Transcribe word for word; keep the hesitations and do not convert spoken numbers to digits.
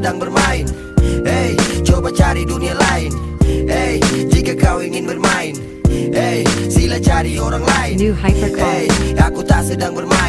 sedang bermain. Hey, coba cari dunia lain. Hey, jika kau ingin bermain, hey, sila cari orang lain. New Hypercar. Hey, aku tak sedang bermain.